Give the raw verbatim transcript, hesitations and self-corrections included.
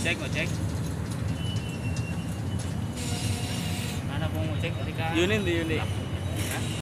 ngojek ngojek mana mau ngojek ketika Yuni di Yuni. Hah?